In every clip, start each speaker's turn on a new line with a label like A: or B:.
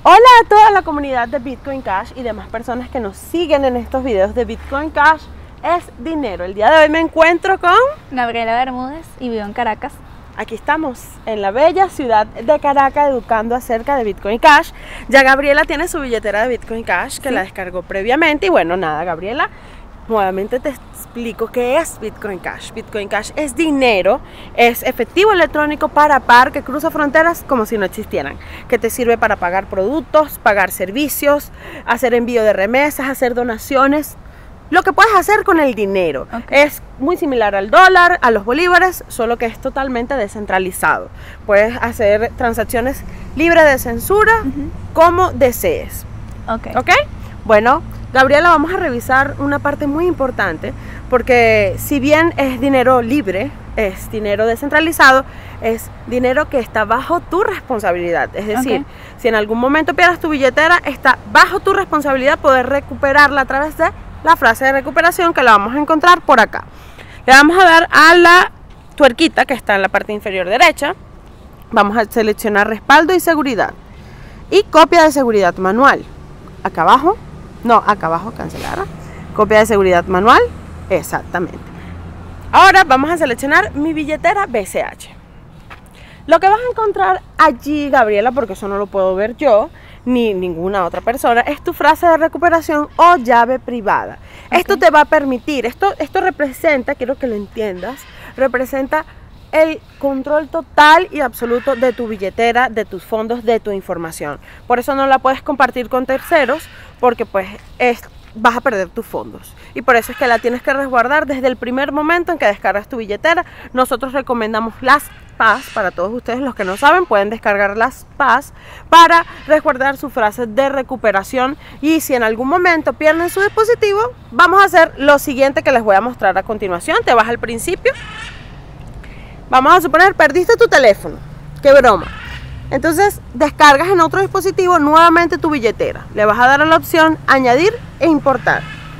A: Hola a toda la comunidad de Bitcoin Cash y demás personas que nos siguen en estos videos de Bitcoin Cash es dinero. El día de hoy me encuentro con
B: Gabriela Bermúdez y vivo en Caracas.
A: Aquí estamos en la bella ciudad de Caracas educando acerca de Bitcoin Cash. Ya Gabriela tiene su billetera de Bitcoin Cash que la descargó previamente y bueno, nada, Gabriela, nuevamente te explico qué es Bitcoin Cash. Bitcoin Cash es dinero, es efectivo electrónico para par que cruza fronteras como si no existieran, que te sirve para pagar productos, pagar servicios, hacer envío de remesas, hacer donaciones, lo que puedes hacer con el dinero. Es muy similar al dólar, a los bolívares, solo que es totalmente descentralizado. Puedes hacer transacciones libres de censura como desees. ¿Ok? Bueno, Gabriela, vamos a revisar una parte muy importante, porque si bien es dinero libre, es dinero descentralizado, es dinero que está bajo tu responsabilidad. Es decir, si en algún momento pierdas tu billetera, está bajo tu responsabilidad poder recuperarla a través de la frase de recuperación que la vamos a encontrar por acá. Le vamos a dar a la tuerquita que está en la parte inferior derecha. Vamos a seleccionar respaldo y seguridad y copia de seguridad manual. Acá abajo. No, acá abajo, cancelar. Copia de seguridad manual. Exactamente. Ahora vamos a seleccionar mi billetera BCH. Lo que vas a encontrar allí, Gabriela, porque eso no lo puedo ver yo, ni ninguna otra persona, es tu frase de recuperación o llave privada. Esto te va a permitir, esto representa, quiero que lo entiendas, representa el control total y absoluto de tu billetera, de tus fondos, de tu información. Por eso no la puedes compartir con terceros, porque pues vas a perder tus fondos. Y por eso es que la tienes que resguardar desde el primer momento en que descargas tu billetera. Nosotros recomendamos las PAS, para todos ustedes los que no saben, pueden descargar las PAS para resguardar su frase de recuperación. Y si en algún momento pierden su dispositivo, vamos a hacer lo siguiente que les voy a mostrar a continuación. Te vas al principio. Vamos a suponer, perdiste tu teléfono. ¡Qué broma! Entonces descargas en otro dispositivo nuevamente tu billetera. Le vas a dar a la opción añadir e importar.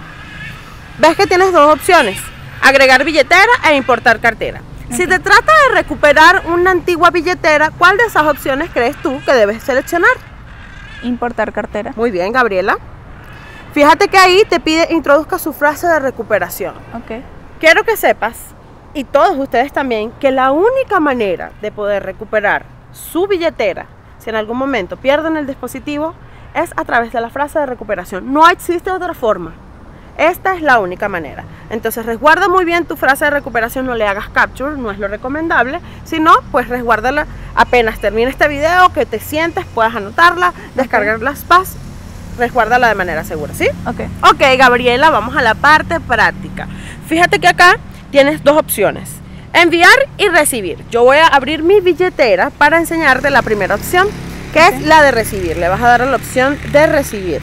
A: Ves que tienes dos opciones: agregar billetera e importar cartera. Si te trata de recuperar una antigua billetera, ¿cuál de esas opciones crees tú que debes seleccionar?
B: Importar cartera.
A: Muy bien, Gabriela. Fíjate que ahí te pide introduzca su frase de recuperación. Quiero que sepas, y todos ustedes también, que la única manera de poder recuperar su billetera, si en algún momento pierden el dispositivo, es a través de la frase de recuperación. No existe otra forma. Esta es la única manera. Entonces resguarda muy bien tu frase de recuperación, no le hagas capture, no es lo recomendable. Si no, pues resguárdala apenas termine este video, que te sientes, puedas anotarla, descargar las PAS, resguárdala de manera segura, ¿sí? Ok, Gabriela, vamos a la parte práctica. Fíjate que acá tienes dos opciones: enviar y recibir. Yo voy a abrir mi billetera para enseñarte la primera opción, que es la de recibir. Le vas a dar a la opción de recibir.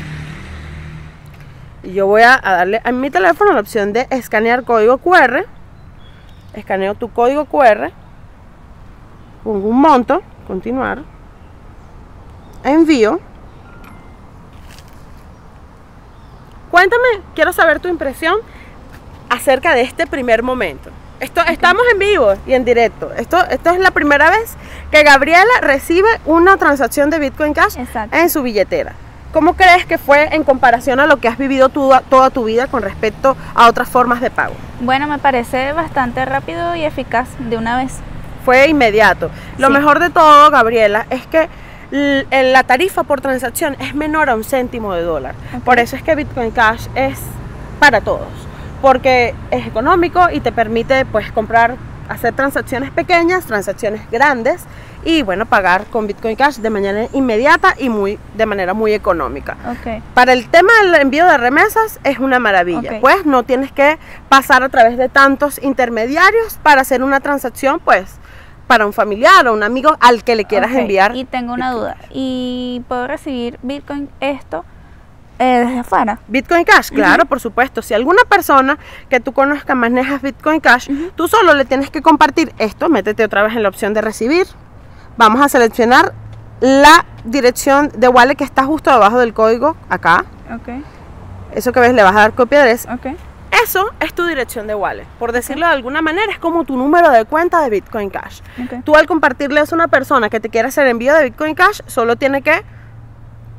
A: Y yo voy a darle a mi teléfono la opción de escanear código QR. Escaneo tu código QR. Pongo un monto. Continuar. Envío. Cuéntame, quiero saber tu impresión acerca de este primer momento. Estamos en vivo y en directo. Esto es la primera vez que Gabriela recibe una transacción de Bitcoin Cash en su billetera. ¿Cómo crees que fue en comparación a lo que has vivido toda tu vida con respecto a otras formas de pago?
B: Bueno, me parece bastante rápido y eficaz de una vez.
A: Fue inmediato. Lo mejor de todo, Gabriela, es que la tarifa por transacción es menor a $1 céntimo. Por eso es que Bitcoin Cash es para todos, porque es económico y te permite pues hacer transacciones pequeñas, transacciones grandes y bueno, pagar con Bitcoin Cash de manera inmediata y de manera muy económica. Para el tema del envío de remesas es una maravilla, pues no tienes que pasar a través de tantos intermediarios para hacer una transacción, pues para un familiar o un amigo al que le quieras enviar.
B: Y tengo una duda, ¿y puedo recibir Bitcoin desde afuera?
A: Bitcoin Cash, claro, por supuesto. Si alguna persona que tú conozcas manejas Bitcoin Cash, tú solo le tienes que compartir esto. Métete otra vez en la opción de recibir. Vamos a seleccionar la dirección de wallet que está justo debajo del código, acá. Eso que ves, le vas a dar copia de eso. Eso es tu dirección de wallet. Por decirlo de alguna manera, es como tu número de cuenta de Bitcoin Cash. Tú al compartirle eso a una persona que te quiera hacer envío de Bitcoin Cash, solo tiene que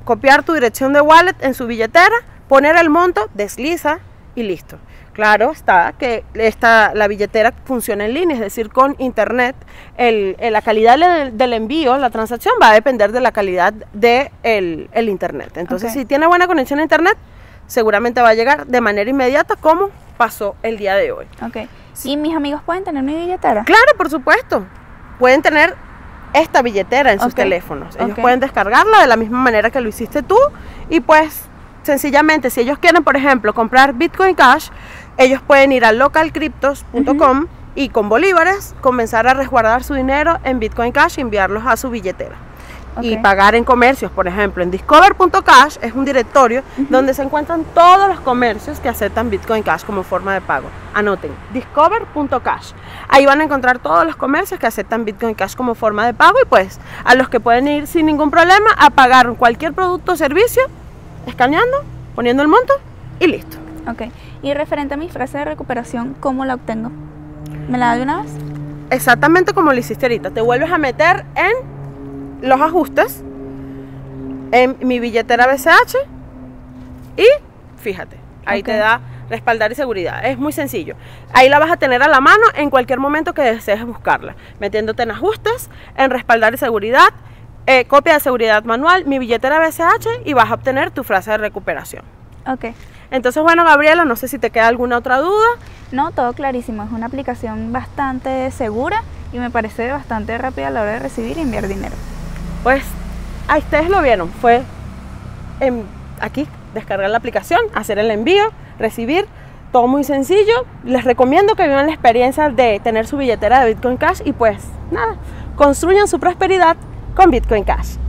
A: copiar tu dirección de wallet en su billetera, poner el monto, desliza y listo. Claro está que la billetera funciona en línea, es decir, con internet. La calidad del envío, la transacción, va a depender de la calidad del internet. Entonces, si tiene buena conexión a internet, seguramente va a llegar de manera inmediata, como pasó el día de hoy.
B: Ok. ¿Y mis amigos pueden tener mi billetera?
A: Claro, por supuesto. Pueden tener esta billetera en sus teléfonos. Ellos pueden descargarla de la misma manera que lo hiciste tú y pues sencillamente, si ellos quieren, por ejemplo, comprar Bitcoin Cash, ellos pueden ir a localcryptos.com y con bolívares comenzar a resguardar su dinero en Bitcoin Cash y enviarlos a su billetera. Y pagar en comercios, por ejemplo, en discover.cash es un directorio donde se encuentran todos los comercios que aceptan Bitcoin Cash como forma de pago. Anoten, discover.cash. Ahí van a encontrar todos los comercios que aceptan Bitcoin Cash como forma de pago y pues a los que pueden ir sin ningún problema a pagar cualquier producto o servicio, escaneando, poniendo el monto y listo.
B: Ok. Y referente a mi frase de recuperación, ¿cómo la obtengo? ¿Me la da de una vez?
A: Exactamente como lo hiciste ahorita. Te vuelves a meter en los ajustes, en mi billetera BCH y fíjate, ahí te da respaldar y seguridad. Es muy sencillo. Ahí la vas a tener a la mano en cualquier momento que desees buscarla, metiéndote en ajustes, en respaldar y seguridad, copia de seguridad manual, mi billetera BCH y vas a obtener tu frase de recuperación.
B: Ok.
A: Entonces, bueno, Gabriela, no sé si te queda alguna otra duda.
B: No, todo clarísimo. Es una aplicación bastante segura y me parece bastante rápida a la hora de recibir y enviar dinero.
A: Pues ahí ustedes lo vieron, fue aquí descargar la aplicación, hacer el envío, recibir, todo muy sencillo. Les recomiendo que vivan la experiencia de tener su billetera de Bitcoin Cash y pues nada, construyan su prosperidad con Bitcoin Cash.